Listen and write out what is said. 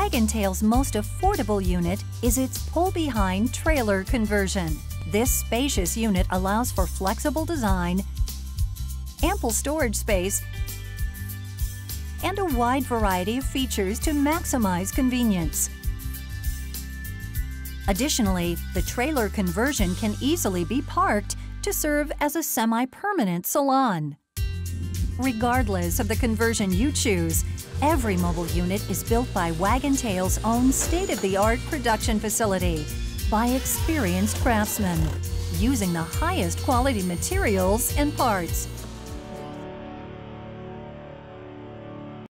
Wag'n Tails' most affordable unit is its pull-behind trailer conversion. This spacious unit allows for flexible design, ample storage space, and a wide variety of features to maximize convenience. Additionally, the trailer conversion can easily be parked to serve as a semi-permanent salon. Regardless of the conversion you choose, every mobile unit is built by Wag'n Tails' own state-of-the-art production facility by experienced craftsmen, using the highest quality materials and parts.